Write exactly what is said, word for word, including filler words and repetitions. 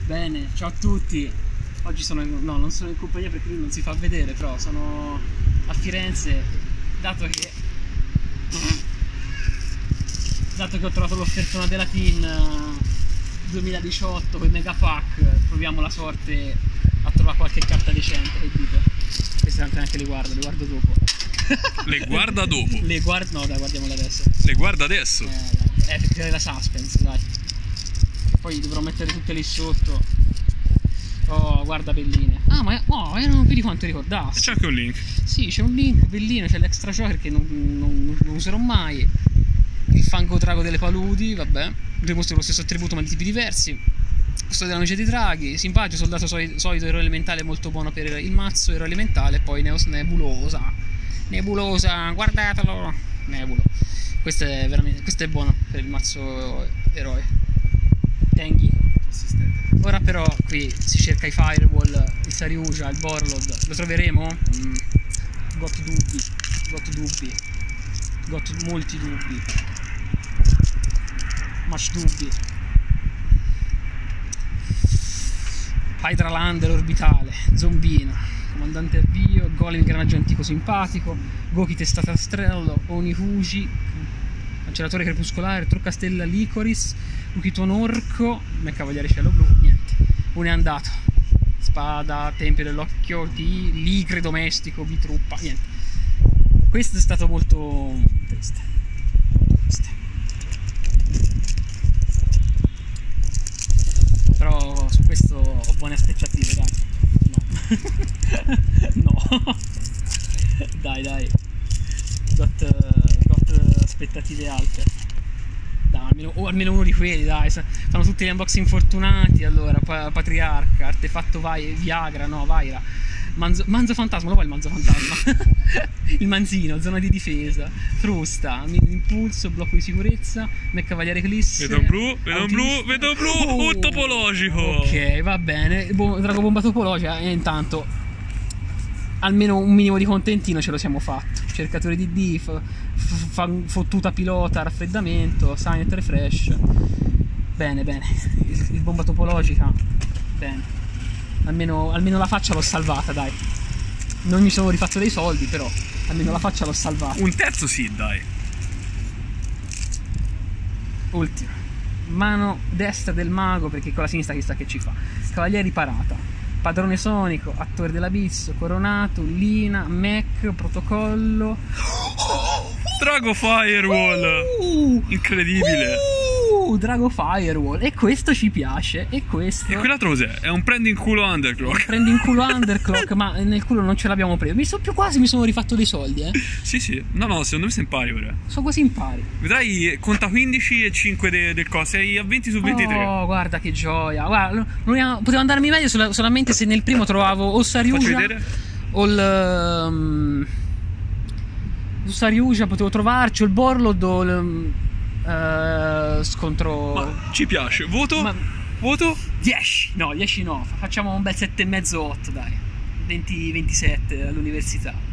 Bene, ciao a tutti. Oggi sono in, no, non sono in compagnia perché lui non si fa vedere, però sono a Firenze, dato che dato che ho trovato l'offertona della Tin duemiladiciotto con i mega pack, proviamo la sorte a trovare qualche carta decente. Che dite? Queste tanto neanche le guardo, le guardo dopo. Le guarda dopo? Le guardo, no dai, guardiamole adesso. Le guarda adesso? Eh, dai, eh, per creare la suspense, dai. Poi dovrò mettere tutte lì sotto. Oh, guarda, belline. Ah, ma oh, erano più di quanto ricordassi. C'è anche un link. Sì, c'è un link, bellino, c'è l'extra joker che non, non, non userò mai. Il fango drago delle paludi, vabbè. Due mostri con lo stesso attributo ma di tipi diversi. Questo della noce dei draghi, simpatico, soldato solito, eroe elementale molto buono per il mazzo, eroe elementale, e poi Neos Nebulosa. Nebulosa, guardatelo. Nebulo. Questo è veramente, questo è buono per il mazzo eroe. Tenghi. Ora però qui si cerca i firewall, il Sariuja, il Borlod. Lo troveremo? Mm. Got dubbi, got dubbi, got molti dubbi. Much dubbi. Hydralander orbitale, Zombino, comandante avvio, Golem ingranaggio antico simpatico, Goki testata strello, Onifuji, cancellatore crepuscolare, Truccastella Licoris, Ukiton Orco, me cavaliere cielo blu, niente, uno è andato, spada, tempio dell'occhio di ligre domestico, bitruppa, niente. Questo è stato molto triste, molto triste. Però su questo ho buone aspettative, dai. No. No. Dai, dai. Got, got aspettative alte. Dai, almeno, o almeno uno di quelli, dai. Fanno tutti gli unboxing fortunati. Allora, Patriarca, Artefatto vai, Viagra, no, Vaira. Manzo, manzo fantasma, lo vuoi il manzo fantasma? Il manzino, zona di difesa, frusta, impulso, blocco di sicurezza, me cavaliere eclisse. Vedo blu, vedo blu, vedo blu, oh, un topologico. Ok, va bene, Bo drago bomba topologica e intanto almeno un minimo di contentino ce lo siamo fatto. Cercatore di diff, fottuta pilota, raffreddamento, Signet refresh. Bene, bene, il, il bomba topologica, bene. Almeno, almeno la faccia l'ho salvata, dai. Non mi sono rifatto dei soldi, però almeno la faccia l'ho salvata. Un terzo sì, dai. Ultimo. Mano destra del mago, perché con la sinistra chissà che ci fa. Cavalieri parata. Padrone sonico, attore dell'abisso, coronato, Lina, Mac, protocollo. Drago Firewall. Uh, Incredibile. Uh, Drago Firewall. E questo ci piace. E questo. E quell'altro cos'è? È un prendi in culo underclock. Prendi in culo underclock, ma nel culo non ce l'abbiamo preso. Mi sono più quasi mi sono rifatto dei soldi, eh. Sì, sì. No, no, secondo me sei in pari ora. Sono quasi in pari. Vedrai, conta quindici e cinque de, del coso. Sei a venti su ventitré. Oh, guarda che gioia. Guarda, poteva andarmi meglio sola, solamente se nel primo trovavo o Sariuja o il um, Sariuja potevo trovarci, o il Borlod o il uh, scontro. Ma ci piace. Voto? Ma... Voto? dieci. No, dieci no. Facciamo un bel sette e mezzo otto, dai. venti ventisette all'università.